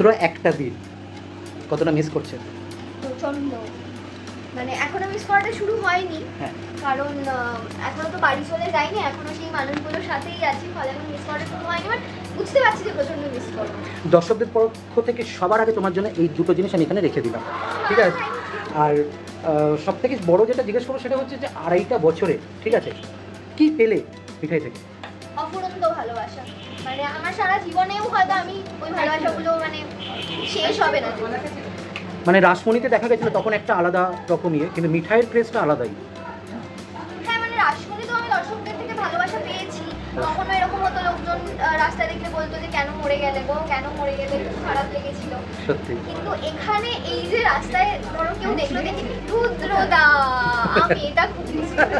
মাত্র একটা দিন, কতটা মিস করছেন? প্রচন্ড, মানে এখনো মিস করাটা শুরু হয়নি, কারণ এখনো তো বাড়ি চলে যাইনি, এখনো সেই মানুষগুলোর সাথেই আছি, ফলে এখন মিস করাটা শুরু হয়নি, বাট বুঝতে পারছি যে প্রচন্ড মিস করবো। দর্শকদের পক্ষ থেকে সবার আগে তোমার জন্য এই দুটো জিনিস আমি এখানে রেখে দিলাম, ঠিক আছে? আর সব থেকে বড় যেটা জিজ্ঞেস করবো সেটা হচ্ছে যে 2.5টা বছরে, ঠিক আছে, কি পেলে মিঠাই থেকে? অফুরন্ত ভালোবাসা, মানে আমার সারা জীবনেও হয়তো আমি ওই ভালোবাসাগুলো মানে শেষ হবে না। মানে রাসমণিতে দেখা গেছিল তখন একটা আলাদা রকমই, কিন্তু মিঠাইয়ের ক্রেজটা আলাদাই। হ্যাঁ, মানে রাসমণি তো আমি দর্শকদের থেকে ভালোবাসা পেয়েছি, তখনও এরকম হতো, লোকজন রাস্তায় দেখলে বলতো যে কেন মরে গেলে গো, কেন মরে গেলে, খুব খারাপ লেগেছিল সত্যি। কিন্তু এখানে এই যে রাস্তায় ধরো কেউ দেখলো দেখি রুদ্রদা, আমি এটা খুব মিস করি।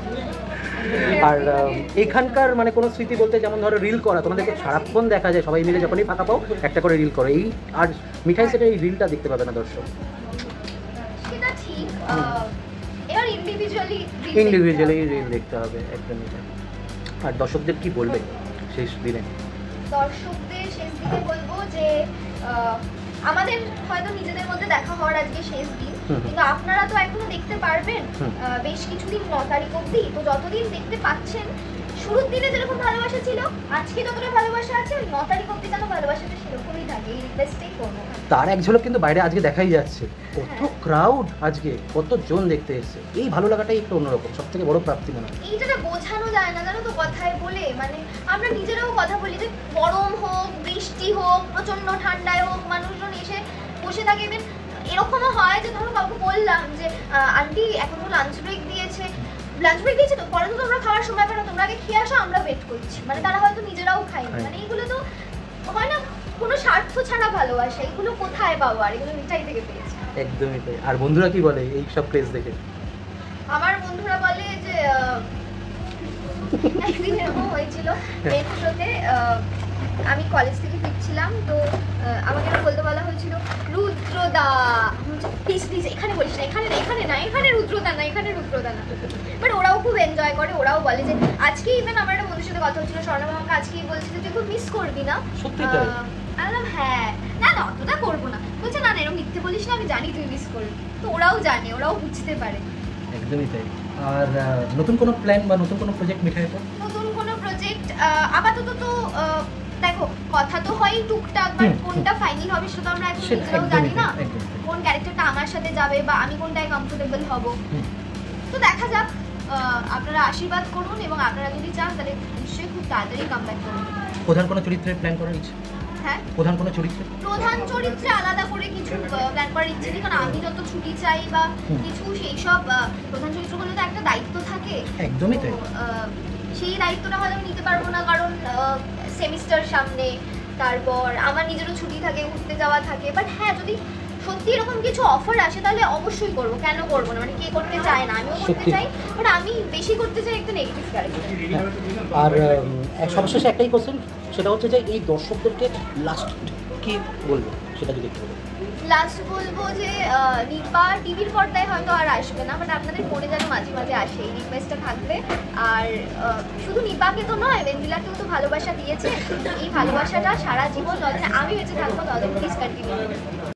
আর এখানকার মানে কোনো স্মৃতি বলতে, যেমন ধরো রিল করা, তোমাদেরকে সারাক্ষণ দেখা যায় সবাই মিলে যখনই ফাঁকা পাও একটা করে রিল করো, এই আর মিঠাই সেটা এই রিলটা দেখতে পাবে না দর্শক। সেটা ঠিক, এবার ইন্ডিভিজুয়ালি রিল দেখতে হবে একদমই। আর দর্শকদের কি বলবে শেষ দিনে? দর্শকদের শেষ দিনে বলবো যে আমাদের হয়তো নিজেদের মধ্যে দেখা হওয়ার আজকে শেষ দিন, কিন্তু আপনারা তো এখনো দেখতে পারবেন বেশ কিছুদিন, 9 তারিখ অবধি। তো যতদিন দেখতে পাচ্ছেন, শুরুর দিনে যেরকম ভালোবাসা ছিল আজকে যতটা ভালোবাসা আছে, 9 তারিখ অবধি যেন ভালোবাসাটা সেরকমই থাকে, এই রিকোয়েস্টই করবো। তার এক ঝলক কিন্তু বাইরে আজকে দেখাই যাচ্ছে, কত ক্রাউড আজকে, কত জন দেখতে এসেছে। এই ভালো লাগাটাই একটু অন্যরকম, সব থেকে বড় প্রাপ্তি মনে হয়। এইটা বোঝানো যায় না, জানো তো, কথায় বলে। মানে আমরা নিজেরাও কথা বলি যে গরম হোক, বৃষ্টি হোক, প্রচন্ড ঠান্ডায় হোক, মানুষজন এসে বসে থাকে। এরকমও হয় যে ধরো কাউকে বললাম যে আন্টি এখন তো লাঞ্চ ব্রেক দিয়েছে তো পরে তো তোমরা খাওয়ার সময় পাবে না, তোমরা আগে খেয়ে আসো, আমরা ওয়েট করছি। মানে তারা হয়তো নিজেরাও খায়নি। মানে এইগুলো তো হয় না কোনো স্বার্থ ছাড়া ভালোবাসা, এগুলো কোথায় পাবো? আর এগুলো মিঠাই থেকে পেয়েছি। একদমই তাই। আর বন্ধুরা কি বলে এই সব ক্রেজ দেখে? আমার বন্ধুরা বলে যে একদিন এরকম হয়েছিল, মেট্রোতে আমি কলেজ থেকে ফিরছিলাম, তো আমাকে বলতে বলা হয়েছিল রুদ্রদা, প্লিজ প্লিজ এখানে বলিস না, এখানে রুদ্রদা না, বাট ওরাও খুব এনজয় করে, ওরাও বলে যে আজকে ইভেন আমার একটা বন্ধুর সাথে কথা হচ্ছিল, স্বর্ণা আমাকে আজকেই বলছিল তুই খুব মিস করবি না। বললাম হ্যাঁ, না অতটা করবো না। বলছে না এরকম মিথ্যে বলিস না, আমি জানি তুই মিস করবি। তো ওরাও জানে, ওরাও বুঝতে পারে। একদমই তাই। আর নতুন কোনো প্ল্যান বা নতুন কোনো প্রজেক্ট মিঠাই? তো নতুন কোনো প্রজেক্ট আপাতত তো দেখো, কথা তো হয় টুকটাক, বাট কোনটা ফাইনাল হবে সেটা তো আমরা এখন নিজেরাও জানি না, কোন ক্যারেক্টারটা আমার সাথে যাবে বা আমি কোনটায় কমফোর্টেবল হব। তো দেখা যাক, আপনারা আশীর্বাদ করুন, এবং আপনারা যদি চান তাহলে নিশ্চয়ই খুব তাড়াতাড়ি কামব্যাক করুন। প্রধান কোনো চরিত্রের প্ল্যান করার ইচ্ছে? হ্যাঁ, প্রধান কোনো চরিত্রে? প্রধান চরিত্রে আলাদা করে কিছু প্ল্যান করার ইচ্ছে নেই, কারণ আমি যত ছুটি চাই বা কিছু, সেই সব প্রধান চরিত্রগুলো তো একটা দায়িত্ব থাকে। একদমই তাই। সেই দায়িত্বটা হয়তো আমি নিতে পারবো না, কারণ সেমিস্টার সামনে, তারপর আমার নিজেরও ছুটি থাকে, ঘুরতে যাওয়া থাকে। বাট হ্যাঁ, যদি সত্যি এরকম কিছু অফার আসে তাহলে অবশ্যই করবো, কেন করবো না? মানে কে করতে চায় না, আমিও করতে চাই, বাট আমি বেশি করতে চাই একটা নেগেটিভ ক্যারেক্টার। আর সবশেষে একটাই কোশ্চেন, সেটা হচ্ছে যে এই দর্শকদেরকে লাস্ট কি বলবো সেটা যদি একটু বলো। লাস্ট বলবো যে নিপা টিভির পর্দায় হয়তো আর আসবে না, বাট আপনাদের ফোনে যেন মাঝে মাঝে আসে, এই রিকোয়েস্টটা থাকবে। আর শুধু নিপাকে তো নয়, বেন্দিলাকেও তো ভালোবাসা দিয়েছে, এই ভালোবাসাটা সারা জীবন যতদিন আমি বেঁচে থাকবো ততদিন প্লিজ কন্টিনিউ।